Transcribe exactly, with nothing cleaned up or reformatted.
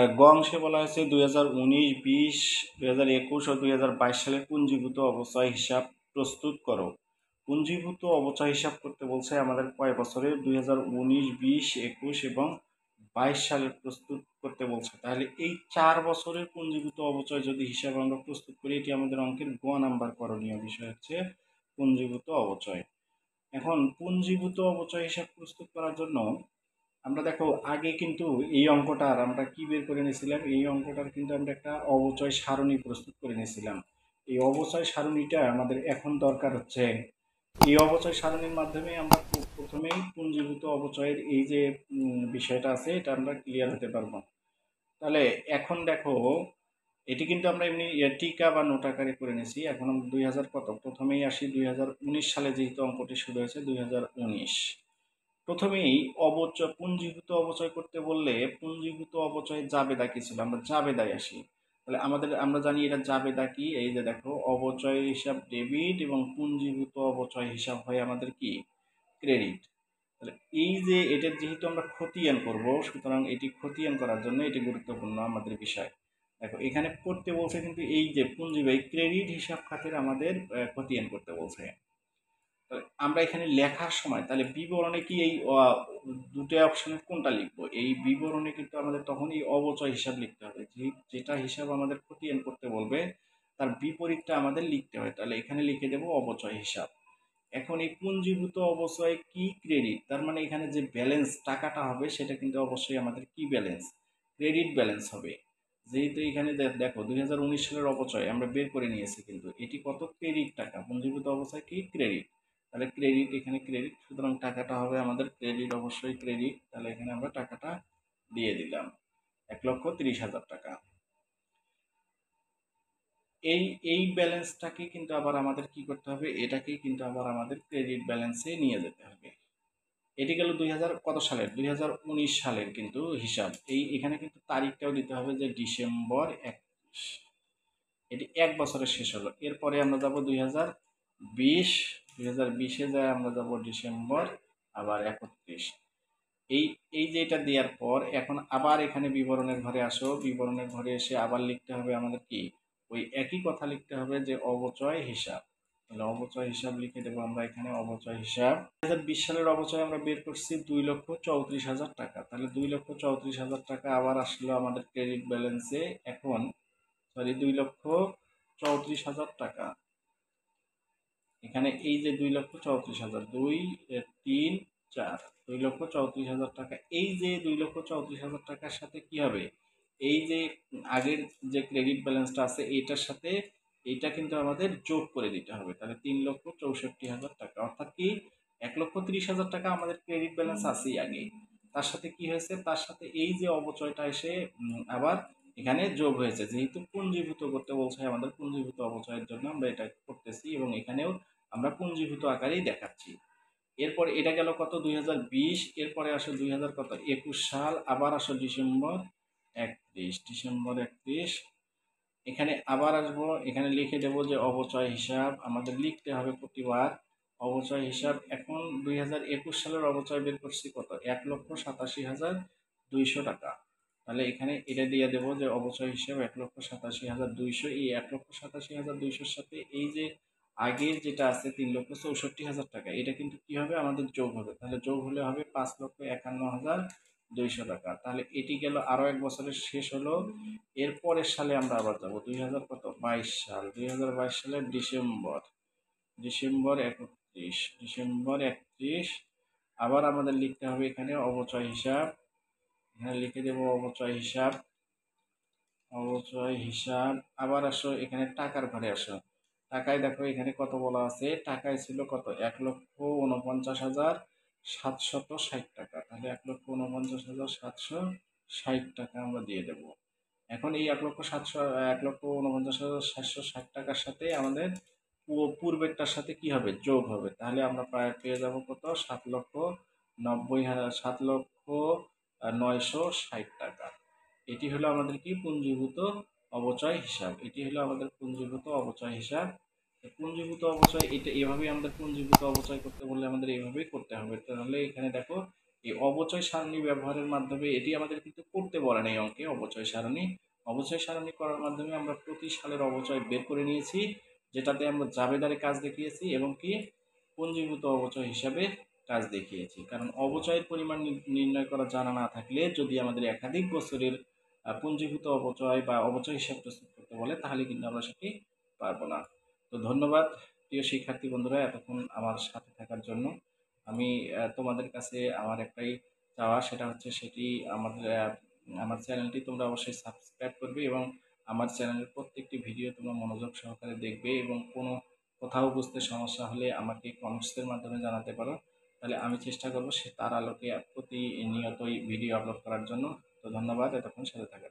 গ অংশে বলা হয়েছে দুই হাজার উনিশ বিশ দুই হাজার একুশ ও দুই হাজার বাইশ সালের পুঞ্জীভূত অবচয় হিসাব প্রস্তুত করো। পুঞ্জীভূত অবচয় হিসাব করতে বলছে আমাদের কয় বছরের, দুই হাজার উনিশ বিশ একুশ এবং বাইশ সালের প্রস্তুত করতে বলছে। তাহলে এই চার বছরের পুঞ্জীভূত অবচয় যদি হিসাব আমরা প্রস্তুত করি, এটি আমাদের অঙ্কের গ নাম্বার করণীয় বিষয় হচ্ছে পুঞ্জীভূত অবচয়। এখন পুঞ্জীভূত অবচয় হিসাব প্রস্তুত করার জন্য আমরা দেখো আগে কিন্তু এই অঙ্কটার আমরা কি বের করে নিয়েছিলাম, এই অঙ্কটার কিন্তু আমরা একটা অবচয় সারণী প্রস্তুত করে নিয়েছিলাম। এই অবচয় সারণীটা আমাদের এখন দরকার হচ্ছে। এই অবচয় সারণীর মাধ্যমে আমরা প্রথমেই পুঞ্জীভূত অবচয়ের এই যে বিষয়টা আছে এটা আমরা ক্লিয়ার হতে পারবো। তাহলে এখন দেখো এটি কিন্তু আমরা এমনি টিকা বা নোট আকারে করে নিয়েছি। এখন আমরা দুই হাজার কত প্রথমেই আসি, দুই হাজার উনিশ সালে যেহেতু অঙ্কটি শুরু হয়েছে দুই হাজার উনিশ। প্রথমেই অবচয় পুঞ্জীভূত অবচয় করতে বললে পুঞ্জীভূত অবচয় জাবেদা কি ছিল, আমরা জাবেদায় আসি। তাহলে আমাদের আমরা জানি এটা জাবেদা কি, এই যে দেখো অবচয় হিসাব ডেবিট এবং পুঞ্জীভূত অবচয় হিসাব হয় আমাদের কি ক্রেডিট। তাহলে এই যে এটার যেহেতু আমরা খতিয়ান করব, সুতরাং এটি খতিয়ান করার জন্য এটি গুরুত্বপূর্ণ আমাদের বিষয়। দেখো এখানে করতে বলছে কিন্তু এই যে পুঞ্জি বা ক্রেডিট হিসাব খাতের আমাদের খতিয়ান করতে বলছে। আমরা এখানে লেখার সময় তাহলে বিবরণে কি এই দুটো অপশনের কোনটা লিখবো, এই বিবরণে কিন্তু আমাদের তখন এই অবচয় হিসাব লিখতে হবে। যেটা হিসাব আমাদের খতিয়ান করতে বলবে তার বিপরীতটা আমাদের লিখতে হয়। তাহলে এখানে লিখে দেবো অবচয় হিসাব। এখন এই পুঞ্জীভূত অবচয় কি ক্রেডিট, তার মানে এখানে যে ব্যালেন্স টাকাটা হবে সেটা কিন্তু অবশ্যই আমাদের কি ব্যালেন্স, ক্রেডিট ব্যালেন্স হবে। যেহেতু এখানে দেখো দুই হাজার উনিশ সালের অবচয় আমরা বের করে নিয়েছি, কিন্তু এটি কত ক্রেডিট টাকা, পুঞ্জীভূত অবচয় কি ক্রেডিট, তাহলে ক্রেডিট এখানে ক্রেডিট, সুতরাং টাকাটা হবে আমাদের ক্রেডিট, অবশ্যই ক্রেডিট। তাহলে এখানে আমরা টাকাটা দিয়ে দিলাম এক লক্ষ তিরিশ হাজার টাকা। এই এই ব্যালেন্সটাকে কিন্তু আবার আমাদের কি করতে হবে, এটাকেই কিন্তু আবার আমাদের ক্রেডিট ব্যালেন্সে নিয়ে যেতে হবে। এটি গেল দুই হাজার কত সালের, দুই হাজার উনিশ সালের কিন্তু হিসাব। এই এখানে কিন্তু তারিখটাও দিতে হবে যে ডিসেম্বর একত্রিশ, এটি এক বছরের শেষ হলো। এরপরে আমরা যাব দুই হাজার বিশ, দুই হাজার বিশে যায় আমরা যাব ডিসেম্বর আবার একত্রিশ। এই এই যে এটা দেওয়ার পর এখন আবার এখানে বিবরণের ঘরে আসো, বিবরণের ঘরে এসে আবার লিখতে হবে আমাদের কি ওই একই কথা লিখতে হবে যে অবচয় হিসাব। তাহলে অবচয় হিসাব লিখে দেবো আমরা এখানে অবচয় হিসাব। দুই হাজার বিশ সালের অবচয় আমরা বের করছি দুই লক্ষ চৌত্রিশ হাজার টাকা। তাহলে দুই লক্ষ চৌত্রিশ হাজার টাকা আবার আসলো আমাদের ক্রেডিট ব্যালেন্সে। এখন সরি দুই লক্ষ চৌত্রিশ হাজার টাকা, এখানে এই যে দুই লক্ষ চৌত্রিশ হাজার, দুই তিন চার, দুই লক্ষ চৌত্রিশ হাজার টাকা। এই যে দুই লক্ষ চৌত্রিশ হাজার টাকার সাথে কি হবে, এই যে আগের যে ক্রেডিট ব্যালেন্সটা আছে এইটার সাথে এইটা কিন্তু আমাদের যোগ করে দিতে হবে। তাহলে তিন লক্ষ চৌষট্টি হাজার টাকা, অর্থাৎ কি এক লক্ষ তিরিশ হাজার টাকা আমাদের ক্রেডিট ব্যালেন্স আছেই আগে, তার সাথে কি হয়েছে, তার সাথে এই যে অবচয়টা এসে আবার এখানে যোগ হয়েছে। যেহেতু পুঞ্জীভূত করতে বলছে আমাদের, পুঞ্জীভূত অবচয়ের জন্য আমরা এটা করতেছি এবং এখানেও আমরা পুঞ্জীভূত আকারেই দেখাচ্ছি। এরপর এটা গেল কত দুই হাজার বিশ, এরপরে আসো দুই হাজার কত একুশ সাল, আবার আসো ডিসেম্বর একত্রিশ, ডিসেম্বর একত্রিশ, এখানে আবার আসবো, এখানে লিখে দেবো যে অবচয় হিসাব আমাদের লিখতে হবে প্রতিবার অবচয় হিসাব। এখন দুই হাজার একুশ সালের অবচয় বের করছি কত, এক লক্ষ সাতাশি হাজার দুইশো টাকা। তাহলে এখানে এটা দিয়ে দেবো যে অবচয় হিসাব এক লক্ষ সাতাশি হাজার দুইশো, এই এক লক্ষ সাতাশি হাজার দুইশোর সাথে এই যে আগের যেটা আছে তিন লক্ষ চৌষট্টি হাজার টাকা, এটা কিন্তু কি হবে আমাদের যোগ হবে। তাহলে যোগ হলে হবে পাঁচ লক্ষ একান্ন হাজার দুইশো টাকা। তাহলে এটি গেল আরো এক বছরের শেষ হলো। এরপরের সালে আমরা আবার যাবো দুই হাজার কত বাইশ সাল, দুই হাজার বাইশ সালের ডিসেম্বর, ডিসেম্বর একত্রিশ, ডিসেম্বর একত্রিশ, আবার আমাদের লিখতে হবে এখানে অবচয় হিসাব। এখানে লিখে দেবো অবচয় হিসাব, অবচয় হিসাব। আবার আসো এখানে টাকার ঘরে আসো, টাকায় দেখো এখানে কত বলা আছে, টাকায় ছিল কত এক লক্ষ উনপঞ্চাশ হাজার সাতশত ষাট টাকা। তাহলে এক লক্ষ উনপঞ্চাশ হাজার সাতশো ষাট টাকা আমরা দিয়ে দেবো। এখন এই এক লক্ষ সাতশো এক লক্ষ উনপঞ্চাশ হাজার সাতশো ষাট টাকার সাথে আমাদের পূর্বেরটার সাথে কি হবে যোগ হবে। তাহলে আমরা প্রায় পেয়ে যাব কত সাত লক্ষ নব্বই হাজার সাত লক্ষ নয়শো ষাট টাকা। এটি হলো আমাদের কি পুঞ্জীভূত অবচয় হিসাব, এটি হলো আমাদের পুঞ্জীভূত অবচয় হিসাব। পুঞ্জীভূত অবচয় এটা এভাবেই আমাদের পুঞ্জীভূত অবচয় করতে বললে আমাদের এইভাবেই করতে হবে। তাহলে এখানে দেখো এই অবচয় সারণী ব্যবহারের মাধ্যমে এটি আমাদের কিন্তু করতে বলে নাই অঙ্কে অবচয় সারণী। অবচয় সারণী করার মাধ্যমে আমরা প্রতি সালের অবচয় বের করে নিয়েছি, যেটাতে আমরা জাবেদারে কাজ দেখিয়েছি এবং কি পুঞ্জীভূত অবচয় হিসাবে কাজ দেখিয়েছি। কারণ অবচয়ের পরিমাণ নির্ণয় করা জানা না থাকলে যদি আমাদের একাধিক বছরের পুঞ্জীভূত অবচয় বা অবচয় হিসাব প্রস্তুত করতে বলে তাহলে কিন্তু আমরা সেটি পারবো না। তো ধন্যবাদ প্রিয় শিক্ষার্থী বন্ধুরা এতক্ষণ আমার সাথে থাকার জন্য। আমি তোমাদের কাছে আমার একটাই চাওয়া, সেটা হচ্ছে সেটি আমাদের আমার চ্যানেলটি তোমরা অবশ্যই সাবস্ক্রাইব করবে এবং আমার চ্যানেলের প্রত্যেকটি ভিডিও তোমরা মনোযোগ সহকারে দেখবে এবং কোনো কোথাও বুঝতে সমস্যা হলে আমাকে কমেন্টসের মাধ্যমে জানাতে পারো, তাহলে আমি চেষ্টা করবো সে তার আলোকে প্রতিনিয়তই ভিডিও আপলোড করার জন্য। তো ধন্যবাদ এতক্ষণ সাথে থাকার